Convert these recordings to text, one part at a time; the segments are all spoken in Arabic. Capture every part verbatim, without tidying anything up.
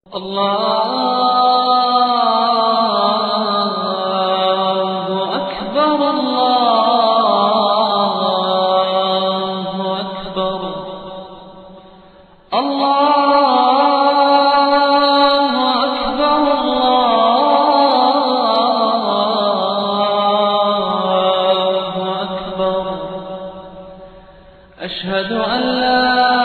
الله أكبر الله أكبر الله أكبر الله أكبر أشهد أن لا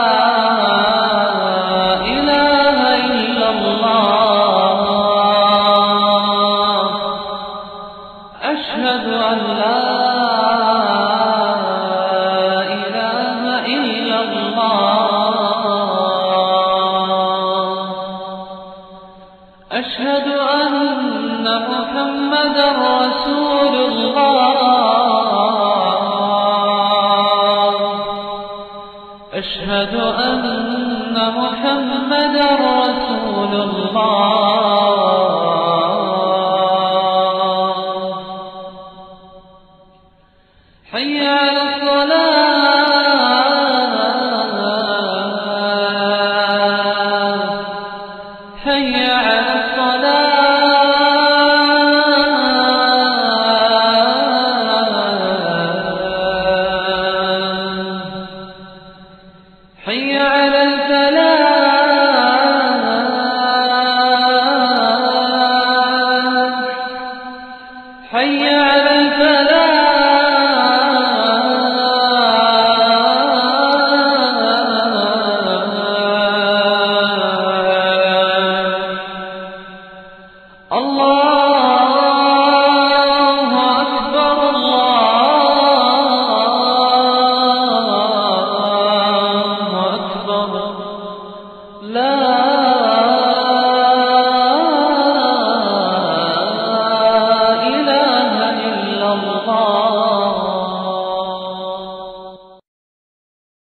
أشهد أن لا إله إلا الله أشهد أن محمدا رسول الله أشهد أن محمدا رسول الله حي على الصلاة حي على الصلاة حي على الفلاح حي على الفلاح الله أكبر الله أكبر لا